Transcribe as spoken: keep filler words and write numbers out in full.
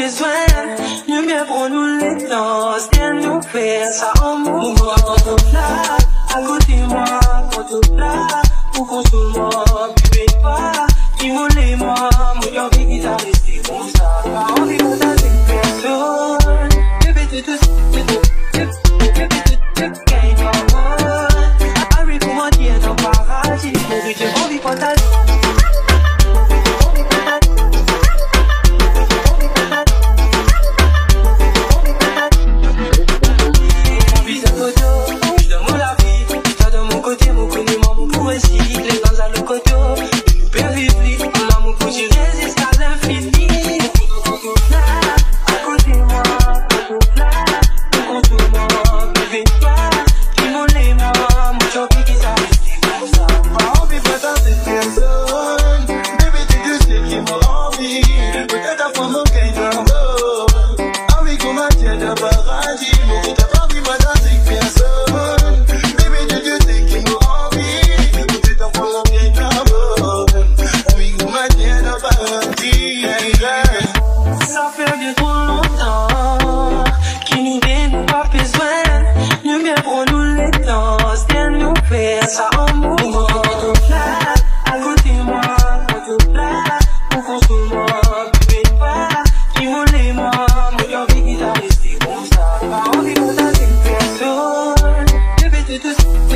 besoin. Mieux bien pour nous les danses, viens nous faire ça en mouvement. Quand on là, à côté moi, quand on là, pour console-moi, bébé pas, immolez-moi, mon envie qui t'a resté comme ça. Pas envie de t'attaquer personne, bébé t'es tout, t'es tout, t'es tout, bébé t'es tout, t'es tout, arrive pour moi dire dans le paradis, bébé j'ai envie de partager. Ça fait bien trop longtemps qu'il nous donne pas besoin. Mieux bien pour nous les danses, viens nous faire ça en mouvement. Là, à côté moi, là, pour console-moi, bébé pas, immolez-moi, mon envie qui t'a resté comme ça. Pas envie de t'attaquer personne, bébé t'es tout.